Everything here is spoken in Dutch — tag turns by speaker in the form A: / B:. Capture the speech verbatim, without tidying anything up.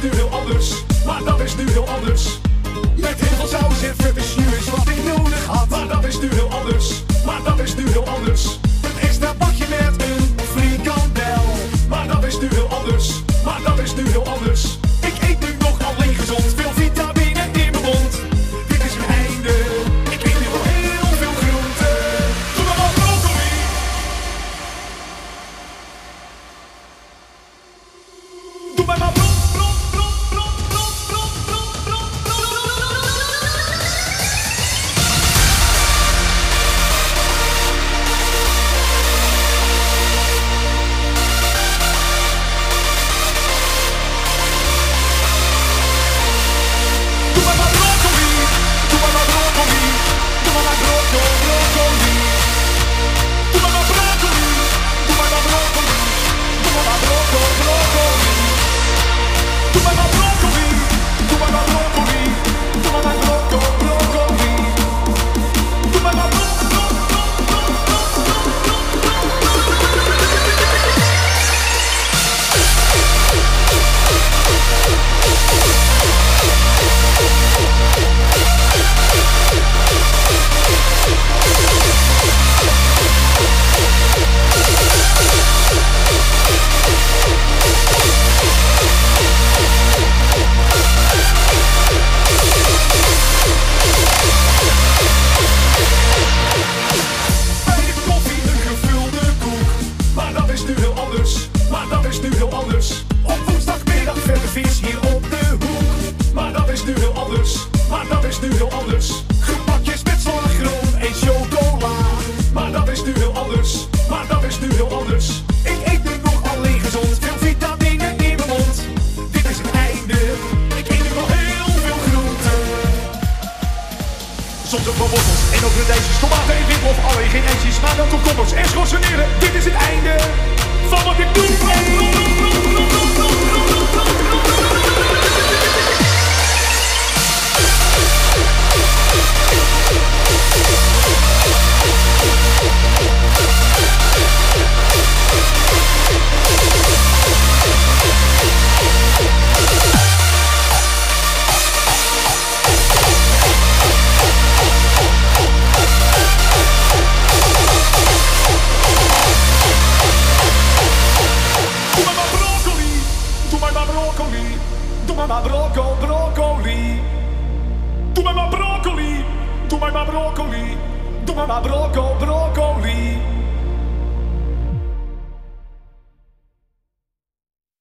A: nu heel anders, maar dat is nu heel anders. Met heel veel saus en vet is wat ik nodig had. Maar dat is nu heel anders, maar dat is nu heel anders. Een extra bakje met een frikandel. Maar dat is nu heel anders, maar dat is nu heel anders. Ik eet nu nog alleen gezond, veel vitamine in mijn mond. Dit is mijn einde, ik eet nu wel heel veel groenten. Doe maar wat broccoli. Doe maar wat broccoli. Maar dat is nu heel anders. Op woensdagmiddag verder vis hier op de hoek. Maar dat is nu heel anders. Maar dat is nu heel anders. Gebakjes met slagroom en chocola. Maar dat is nu heel anders. Maar dat is nu heel anders. Ik eet nu nog alleen gezond. Veel vitamine in mijn mond. Dit is het einde. Ik eet nu wel heel veel groenten. Soms ook wel wortels en ook radijsjes, tomaten en witlof. Alleen geen eitjes, maar dan komkommers en schorseneren. Dit is het einde van wat ik doe. Doe maar maar brocco, broccoli. Doe maar maar broccoli. Doe maar maar broccoli. Doe maar maar brocco, broccoli.